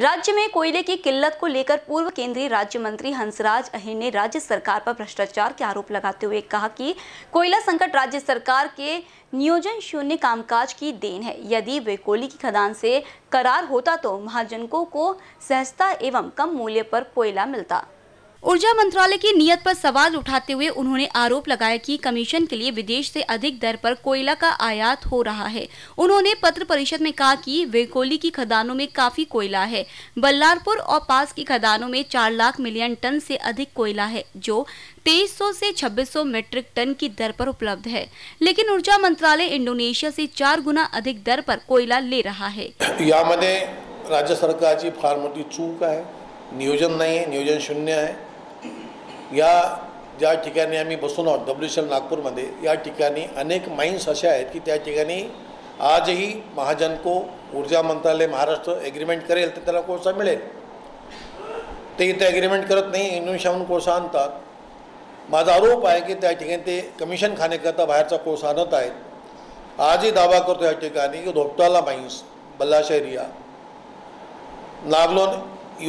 राज्य में कोयले की किल्लत को लेकर पूर्व केंद्रीय राज्य मंत्री हंसराज अहीर ने राज्य सरकार पर भ्रष्टाचार के आरोप लगाते हुए कहा कि कोयला संकट राज्य सरकार के नियोजन शून्य कामकाज की देन है। यदि वे कोयले की खदान से करार होता तो महाजनों को सस्ता एवं कम मूल्य पर कोयला मिलता। ऊर्जा मंत्रालय की नीयत पर सवाल उठाते हुए उन्होंने आरोप लगाया कि कमीशन के लिए विदेश से अधिक दर पर कोयला का आयात हो रहा है। उन्होंने पत्र परिषद में कहा कि वेकोली की खदानों में काफी कोयला है। बल्लारपुर और पास की खदानों में 4 लाख मिलियन टन से अधिक कोयला है, जो 2300 से 2600 मीट्रिक टन की दर पर उपलब्ध है, लेकिन ऊर्जा मंत्रालय इंडोनेशिया से 4 गुना अधिक दर पर कोयला ले रहा है। यामध्ये राज्य सरकारची फार मोठी चूक आहे, नियोजन नाही आहे, नियोजन शून्य आहे। या ज्या ठिकाणी आम्ही बसून आहोत WCL नागपूरमध्ये, या ठिकाणी अनेक माइन्स अशा आहेत की त्या ठिकाणी आजही महाजन को ऊर्जा मंत्रालय महाराष्ट्र एग्रीमेंट करेल तर त्याला कोळसा मिळेल। ते इथे एग्रीमेंट करत नाही, इंडोनेशियाहून कोळसा आणतात। माझा आरोप आहे की त्या ठिकाणी ते कमिशन खाण्याकरता बाहेरचा कोळसा आणत आहेत। आजही दावा करतो या ठिकाणी की Dhoptala mines, Ballarsha area, Naglon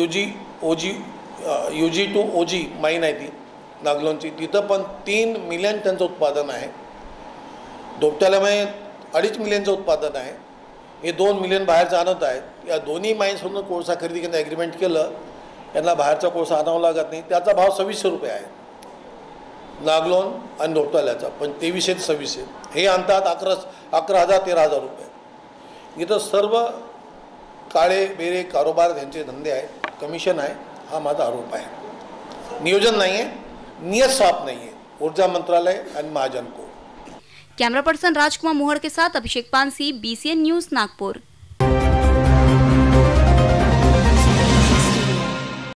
UG to OG mine आहे ती नागलोनची, तिथं पण 3 मिलियन टनचं उत्पादन आहे। धोपटाल्यामध्ये 2.5 मिलियनचं उत्पादन आहे। हे 2 मिलियन बाहेरचं आणत आहेत। या दोन्ही माइन्समधून कोळसा खरेदी करण्याचं ॲग्रीमेंट केलं, यांना बाहेरचा कोळसा आणावा लागत नाही। त्याचा भाव 2600 रुपये आहे नागलोन आणि धोपटाल्याचा, पण 2300 ते 2600 हे आणतात 11,000 13,000 रुपये। इथं सर्व काळे बेरे कारोबार यांचे धंदे आहेत, कमिशन आहे, हा माझा आरोप आहे। नियोजन नहीं है, नियत साफ नहीं है ऊर्जा मंत्रालय और महाजन को। कैमरा पर्सन राजकुमार मोहर के साथ अभिषेक पानसी, BCN न्यूज नागपुर।